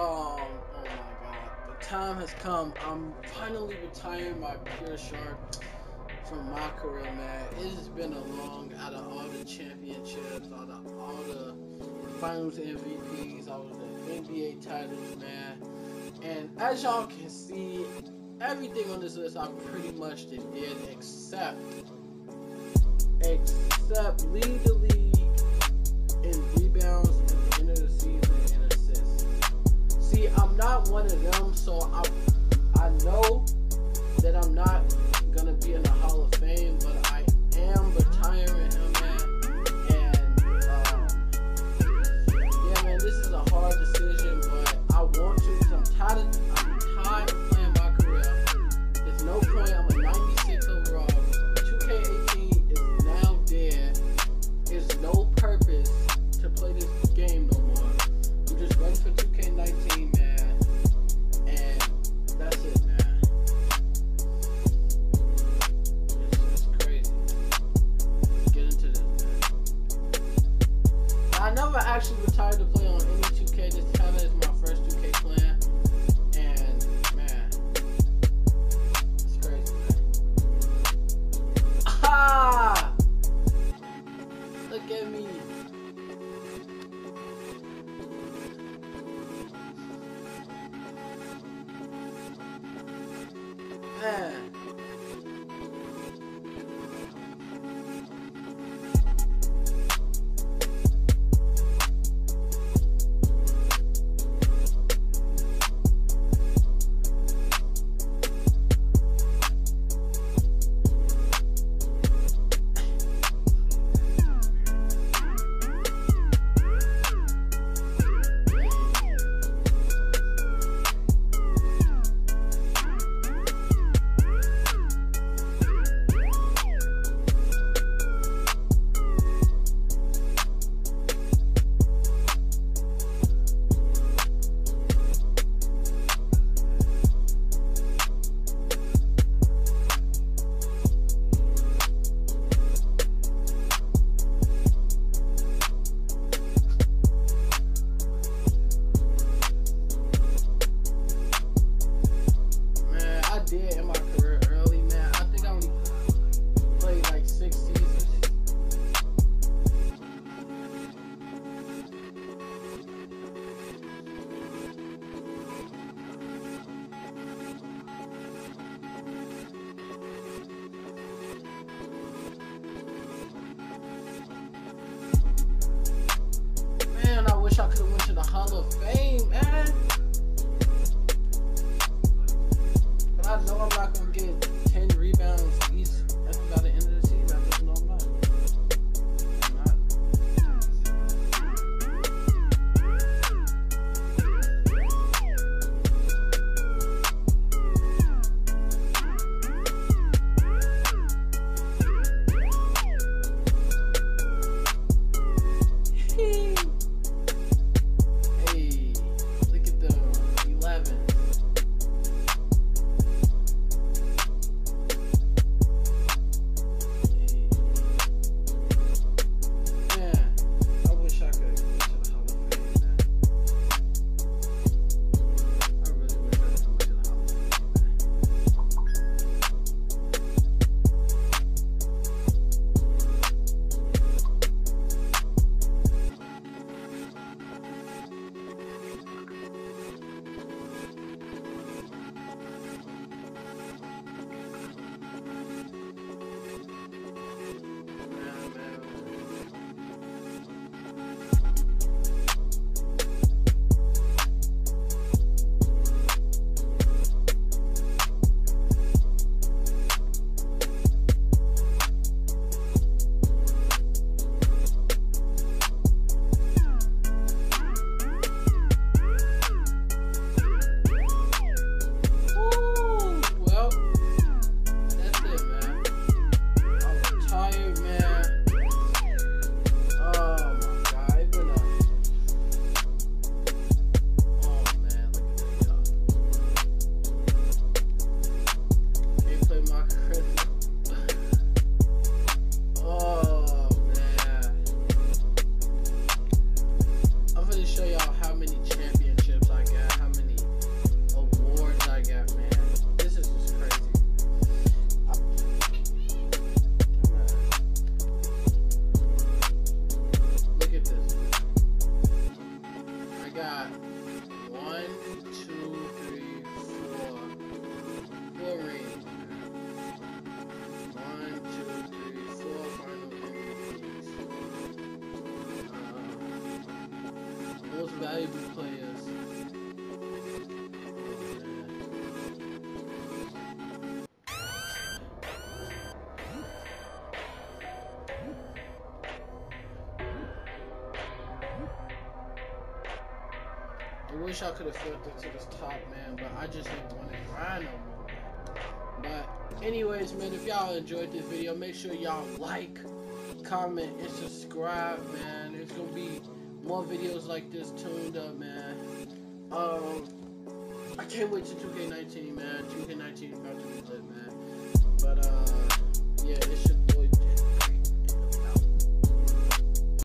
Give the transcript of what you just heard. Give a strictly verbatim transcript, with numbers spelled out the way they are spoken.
oh my god, the time has come. I'm finally retiring my pure shark from my career, man. It has been a long, out of all the championships, out of all the finals M V Ps, all of the N B A titles, man. And as y'all can see, everything on this list I pretty much did, except, except lead the league in rebounds at the end of the season and assists. See, I'm not one of them, so I, I know that I'm not gonna be in the Hall of Fame, but I am retiring him, man. And um, yeah, man, this is a hard decision, but I want to because I'm tired of I'm tired of playing my career. There's no point. I'm a ninety-six overall. two K eighteen is now dead. There's no purpose to play this game no more. I'm just ready for two K nineteen, man. And that's it, man. I never actually retired to play on any two K. This kind of is my first two K plan, and man, it's crazy, man. Ah! Look at me. Man. I could have went to the Hall of Fame, man. But I know I'm not gonna get ten rebounds each by the end of the season. I just know I'm not. I'm not. Hey. valuable players. I wish I could have filtered to this top, man, but I just didn't want to grind no more. But anyways, man, if y'all enjoyed this video, make sure y'all like, comment, and subscribe, man. There's gonna be more videos like this tuned up, man. Um, I can't wait to two K nineteen, man. two K nineteen is about to be lit, man. But uh, yeah, it should.